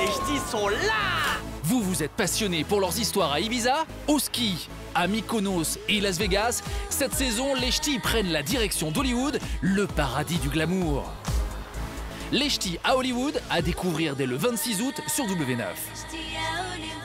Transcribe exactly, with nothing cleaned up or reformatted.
Les ch'tis sont là! Vous vous êtes passionné pour leurs histoires à Ibiza, au ski, à Mykonos et Las Vegas. Cette saison, les ch'tis prennent la direction d'Hollywood, le paradis du glamour. Les ch'tis à Hollywood, à découvrir dès le vingt-six août sur W neuf.